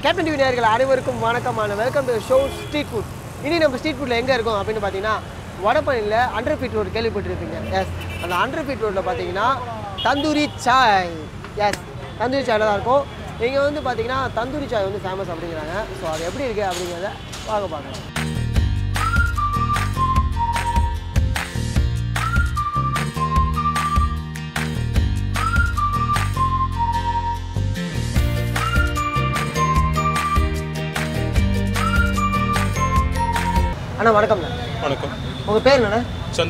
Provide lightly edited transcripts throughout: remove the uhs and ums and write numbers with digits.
Captain TV நேயர்கள் அனைவருக்கும் வணக்கமான welcome to show street food. இனி நம்ம ஸ்ட்ரீட் ஃபுட்டில் எங்கே இருக்கோம் அப்படின்னு பார்த்தீங்கன்னா வடபழனியில் 100 ஃபீட் ரோடு கேள்விப்பட்டிருப்பீங்க. எஸ், அந்த 100 ஃபீட் ரோட்டில் பார்த்தீங்கன்னா தந்தூரி சாய். எஸ், தந்தூரி சாயில் தான் இருக்கும். இங்கே வந்து பார்த்தீங்கன்னா தந்தூரி சாய் வந்து ஃபேமஸ் அப்படிங்கிறாங்க. ஸோ அது எப்படி இருக்குது அப்படிங்கிறத பார்க்கலாம். அண்ணா வணக்கம்ண்ணா. வணக்கம். உங்கள் பேர் என்னண்ணா?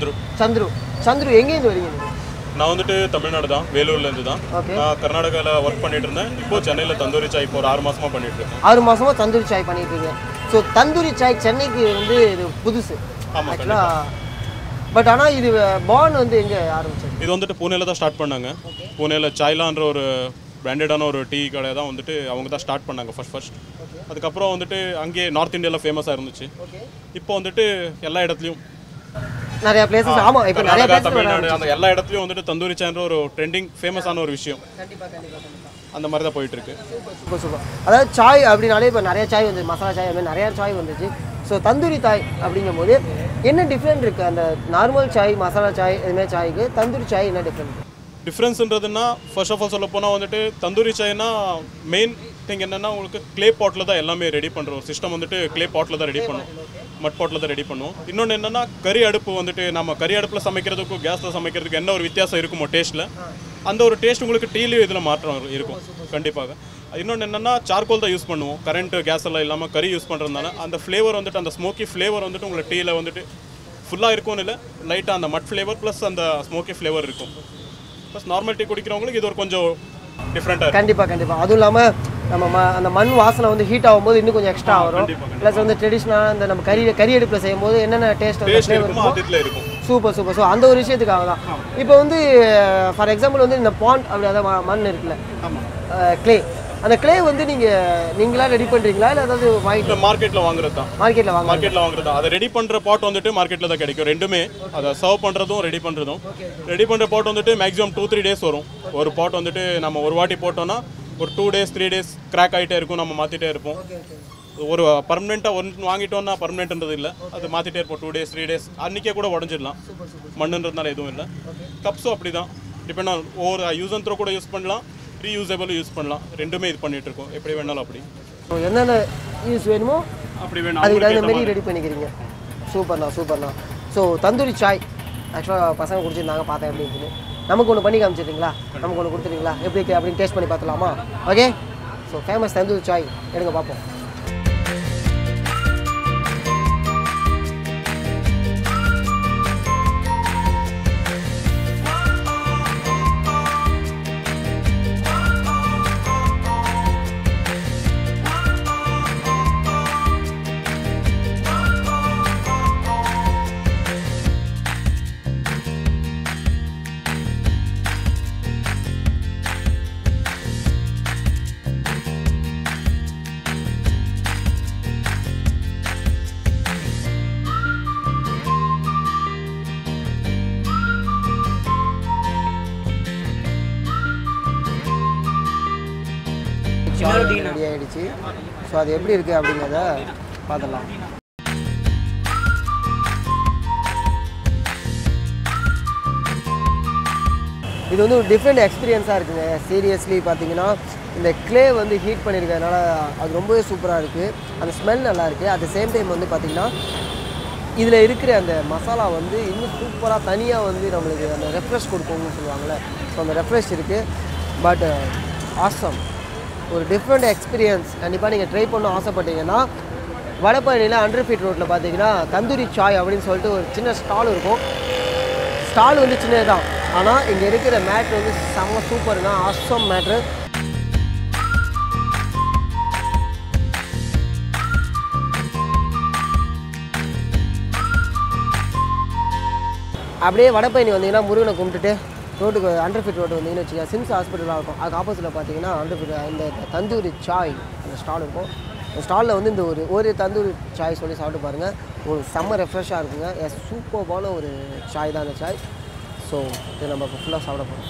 சந்துரு எங்கேருந்து வரீங்க? நான் வந்துட்டு தமிழ்நாடு தான், வேலூர்லேருந்து தான். நான் கர்நாடகாவில் ஒர்க் பண்ணிட்டு இருந்தேன். இப்போ சென்னையில் தந்தூரி சாய் இப்போ ஒரு 6 மாதமாக பண்ணிட்டு இருக்கேன். 6 மாதமாக தந்தூரி சாய் பண்ணிட்டு இருக்கேன். ஸோ தந்தூரி சாய் சென்னைக்கு வந்து இது புதுசு ஆக்சுவலாக. பட் ஆனால் இது பான் வந்து எங்கே ஆரம்பிச்சது? இது வந்துட்டு பூனேல தான் ஸ்டார்ட் பண்ணாங்க. பூனேல சாய்லான்ற ஒரு பிராண்டடான ஒரு டீ கடை தான் வந்துட்டு அவங்க தான் ஸ்டார்ட் பண்ணாங்க ஃபர்ஸ்ட். அதுக்கப்புறம் வந்துட்டு அங்கேயே நார்த் இந்தியாவில் ஃபேமஸாக இருந்துச்சு. இப்போ வந்துட்டு எல்லா இடத்துலையும் நிறைய பிளேசஸ். ஆமாம், இப்போ நிறைய தமிழ்நாடு அந்த எல்லா இடத்துலையும் வந்துட்டு தந்தூரி சாய்ன்ற ஒரு ட்ரெண்டிங் ஃபேமஸான ஒரு விஷயம். அந்த மாதிரி தான் போயிட்டு இருக்கு. சூப்பர். அதாவது சாய் அப்படின்னாலே இப்போ நிறைய சாய் வந்து மசாலா சாய் அது மாதிரி நிறைய சாய் வந்துச்சு. ஸோ தந்தூரி சாய் அப்படிங்கும்போது என்ன டிஃப்ரெண்ட் இருக்குது? அந்த நார்மல் சாய், மசாலா சாய் இதுமாதிரி சாய்க்கு தந்தூரி சாய் என்ன டிஃப்ரென்ஸ்ன்றதுன்னா ஃபர்ஸ்ட் ஆஃப் ஆல் சொல்ல போனால் வந்துட்டு தந்தூரி சாய்னா மெயின் திங் என்னென்னா உங்களுக்கு க்ளே பாட்டில் தான் எல்லாமே ரெடி பண்ணுறோம். சிஸ்டம் வந்துட்டு க்ளே பாட்டில் தான் ரெடி பண்ணுவோம், மட் பாட்டில் தான் ரெடி பண்ணுவோம். இன்னொன்று என்னென்னா கறி அடுப்பு வந்துட்டு நம்ம கறி அடுப்பில் சமைக்கிறதுக்கும் கேஸில் சமைக்கிறதுக்கு என்ன ஒரு வித்தியாசம் இருக்குமோ டேஸ்ட்டில், அந்த ஒரு டேஸ்ட் உங்களுக்கு டீலையும் இதில் மாற்றம் இருக்கும் கண்டிப்பாக. இன்னொன்று என்னென்னா சார்கோல் தான் யூஸ் பண்ணுவோம், கரண்ட் கேஸ் எல்லாம் இல்லாமல் கறி யூஸ் பண்ணுறதுனால அந்த ஃப்ளேவர் வந்துட்டு அந்த ஸ்மோக்கி ஃப்ளேவர் வந்துட்டு உங்களுக்கு டீயில் வந்துட்டு ஃபுல்லாக இருக்கும்னு இல்லை, லைட்டாக அந்த மட் ஃப்ளேவர் ப்ளஸ் அந்த ஸ்மோக்கி ஃப்ளேவர் இருக்கும். ப்ளஸ் நார்மல் டீ குடிக்கிறவங்களுக்கு இது ஒரு கொஞ்சம் டிஃப்ரெண்ட்டாக. கண்டிப்பாக. அதுவும் இல்லாமல் நம்ம அந்த மண் வாசனை வந்து ஹீட் ஆகும்போது இன்னும் கொஞ்சம் எக்ஸ்ட்ரா வரும். ப்ளஸ் வந்து ட்ரெடிஷ்னலாக இந்த நம்ம கறி அடுப்பில் செய்யும் போது என்னென்ன டேஸ்ட் இருக்கும். சூப்பர். ஸோ அந்த ஒரு விஷயத்துக்காக தான். இப்போ வந்து ஃபார் எக்ஸாம்பிள் வந்து இந்த பாண்ட் அப்படி அதாவது மண் இருக்குல்ல, க்ளே, அந்த க்ளே வந்து நீங்களா ரெடி பண்ணுறீங்களா இல்லை அதாவது வாங்கிட்டு மார்க்கெட்டில் வாங்குறது தான்? மார்க்கெட்டில் வாங்குறது. அதை ரெடி பண்ணுற பாட் வந்துட்டு மார்க்கெட்டில் தான் கிடைக்கும். ரெண்டுமே அதை சர்வ் பண்ணுறதும் ரெடி பண்ணுற பாட் வந்துட்டு மேக்ஸிமம் 2-3 டேஸ் வரும். ஒரு பாட் வந்துட்டு நம்ம ஒரு வாட்டி போட்டோம்னா ஒரு 2 days 3 days கிராக் ஆகிட்டே இருக்கும், நம்ம மாற்றிட்டே இருப்போம். ஒரு பர்மனெண்ட்டாக ஒன்று வாங்கிட்டோம்னா பர்மனெண்ட்ன்றது இல்லை, அது மாற்றிட்டே இருப்போம். 2 days 3 days அன்றைக்கே கூட உடஞ்சிடலாம், மண்ணுன்றதுனால எதுவும் இல்லை. கப்ஸும் அப்படி தான், டிபெண்ட் ஆன் ஒவ்வொரு யூஸ் அண்ட் த்ரோ கூட யூஸ் பண்ணலாம், ரீயூசபிள் யூஸ் பண்ணலாம். ரெண்டுமே இது பண்ணிட்டு இருக்கோம், எப்படி வேணாலும் அப்படி. என்னென்ன யூஸ் வேணுமோ அப்படி வேணும், அதுக்கு தகுந்த மாதிரி ரெடி பண்ணிக்கிறீங்க. சூப்பர்ண்ணா. ஸோ தந்தூரி சாய் ஆக்சுவலாக பசங்க குடிச்சிருந்தாங்க, பார்த்தேன் எப்படி இருக்குன்னு. நமக்கு ஒன்று பண்ணி காமிச்சிடுறீங்களா? நமக்கு ஒன்று கொடுத்துருங்களா? எப்படி இருக்குது அப்படின்னு டேஸ்ட் பண்ணி பார்த்துலாமா? Okay. So famous tandoori chai எடுங்க பார்ப்போம். ரெடி ஆகிடுச்சு. ஸோ அது எப்படி இருக்குது அப்படிங்கிறத பார்த்துடலாம். இது வந்து ஒரு டிஃப்ரெண்ட் எக்ஸ்பீரியன்ஸாக இருக்குங்க. சீரியஸ்லி பார்த்தீங்கன்னா இந்த க்ளே வந்து ஹீட் பண்ணியிருக்கிறதுனால அது ரொம்பவே சூப்பராக இருக்குது. அந்த ஸ்மெல் நல்லா இருக்குது. அட் த சேம் டைம் வந்து பார்த்திங்கன்னா இதில் இருக்கிற அந்த மசாலா வந்து இன்னும் சூப்பராக தனியாக வந்து நம்மளுக்கு அந்த ரெஃப்ரெஷ் கொடுக்கும்னு சொல்லுவாங்கள்ல, ஸோ அந்த ரெஃப்ரெஷ் இருக்குது. பட் ஆசம், ஒரு டிஃப்ரெண்ட் எக்ஸ்பீரியன்ஸ். கண்டிப்பாக நீங்கள் ட்ரை பண்ண ஆசைப்பட்டீங்கன்னா வடபழனியில் 100 ஃபீட் ரோட்டில் பார்த்தீங்கன்னா தந்தூரி சாய் அப்படின்னு சொல்லிட்டு ஒரு சின்ன ஸ்டால் இருக்கும். ஸ்டால் வந்து சின்னது தான், ஆனால் இங்கே இருக்கிற மேட்ரு வந்து செம்ம சூப்பருங்க. Awesome matter. அப்படியே வடபழனி வந்தீங்கன்னா முருகனை கும்பிட்டுட்டு ரோட்டுக்கு 100 ஃபீட் ரோடு வந்தீங்கன்னு வச்சுக்கோங்க, சிம்ஸ் ஹாஸ்பிட்டலாக இருக்கும். அதுக்கு ஆப்போசிட்டில் பார்த்தீங்கன்னா 100 ஃபீட் இந்த தந்தூரி சாய் அந்த ஸ்டால் இருக்கும். அந்த ஸ்டாலில் வந்து இந்த ஒரு தந்தூரி சாய் சொல்லி சாப்பிட்டு பாருங்கள், ஒரு செம்ம ரெஃப்ரெஷ்ஷாக இருக்குங்க. சூப்பர்பான ஒரு சாய் தான் அந்த சாய். ஸோ இதை நம்ம இப்போ ஃபுல்லாக சாப்பிட போகிறோம்.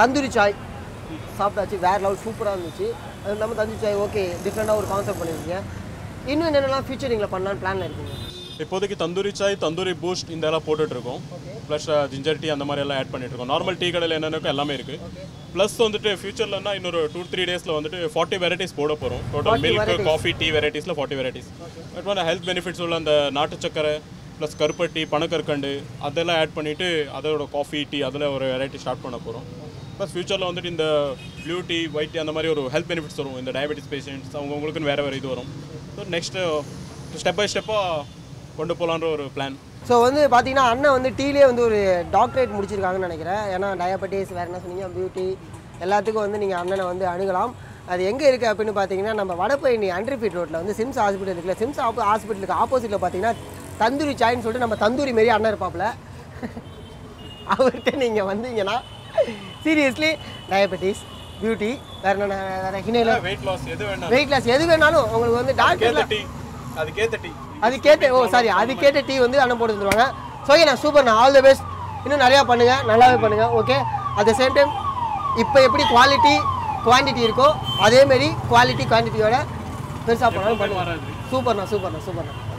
தந்தூரி சாய் சாப்பிட்டாச்சு, வேறு லெவல் சூப்பராக இருந்துச்சு. அது நம்ம தந்தூரி சாய் ஓகே டிஃப்ரெண்ட்டாக ஒரு கான்செப்ட் பண்ணியிருக்கீங்க. இன்னும் என்னென்னலாம் ஃபியூச்சரிங்கில் பண்ணலான்னு பிளானில் இருக்கீங்க? இப்போதைக்கு தந்தூரி சாய், தந்தூரி பூஸ்ட் இந்த எல்லாம் போட்டுட்ருக்கோம். ப்ளஸ் ஜிஞ்சர் டீ அந்த மாதிரி எல்லாம் ஆட் பண்ணிட்டுருக்கோம். நார்மல் டீ கடையில் என்னென்னக்கோ எல்லாமே இருக்குது. ப்ளஸ் வந்துட்டு ஃபியூச்சர்லன்னா இன்னொரு 2-3 டேஸில் வந்துட்டு 40 வெரைட்டிஸ் போட போகிறோம். டோட்டல் மில்க், காஃபி, டீ வெரைட்டிஸில் 40 வெரைட்டிஸ். பட் வந்து ஹெல்த் பெனிஃபிட்ஸ் உள்ள அந்த நாட்டு சக்கரை ப்ளஸ் கருப்பட்டி, பனக்கற்கண்டு அதெல்லாம் ஆட் பண்ணிவிட்டு அதோட காஃபி, டீ அதில் ஒரு வெரைட்டி ஸ்டார்ட் பண்ண போகிறோம். ப்ளஸ் ஃபியூச்சரில் வந்துட்டு இந்த ப்ளூ டீ, ஒயிட் டீ அந்த மாதிரி ஒரு ஹெல்த் பெனிஃபிட்ஸ் வரும். இந்த டயபெட்டிஸ் பேஷண்ட்ஸ் அவங்களுக்குன்னு வேறு இது வரும். ஸோ நெக்ஸ்ட்டு ஸ்டெப் பை ஸ்டெப்பாக கொண்டு போகலான்ற ஒரு பிளான். ஸோ வந்து பார்த்தீங்கன்னா அண்ணன் வந்து டீலே வந்து ஒரு டாக்டரேட் முடிச்சிருக்காங்கன்னு நினைக்கிறேன். ஏன்னா டயபெட்டிஸ் வேறு என்ன சொன்னீங்க, பியூட்டி எல்லாத்துக்கும் வந்து நீங்கள் அண்ணனை வந்து அணுகலாம். அது எங்கே இருக்குது அப்படின்னு பார்த்தீங்கன்னா நம்ம வடபழனி அண்டர்ஃபீட் ரோட்டில் வந்து சிம்ஸ் ஹாஸ்பிட்டல் இருக்குல்ல, சிம்ஸ் ஹாஸ்பிட்டலுக்கு ஆப்போசிட்டில் பார்த்தீங்கன்னா தந்தூரி சாய்ன்னு சொல்லிட்டு நம்ம தந்தூரி மாரி அண்ணன் இருப்பாப்புல. அவர்கிட்ட நீங்கள் வந்தீங்கன்னா சீரியஸ்லி டயபெட்டிஸ், பியூட்டி வேறு என்ன வேறு ஹினையில் வெயிட் லாஸ் எது வேணாலும் உங்களுக்கு வந்து டாக்டர் அதுக்கேற்ற டீ வந்து அண்ணன் போட்டு தருவாங்க. ஸோ ஓகே நான் சூப்பர்ண்ணா, ஆல் தி பெஸ்ட். இன்னும் நிறையா பண்ணுங்கள், நல்லாவே பண்ணுங்கள். Okay at the same time இப்போ எப்படி குவாலிட்டி குவான்டிட்டி இருக்கோ அதேமாரி குவாலிட்டி குவான்டிட்டியோட பெருசாக பண்ணாலும் பண்ணுவாங்க. சூப்பர்ண்ணா.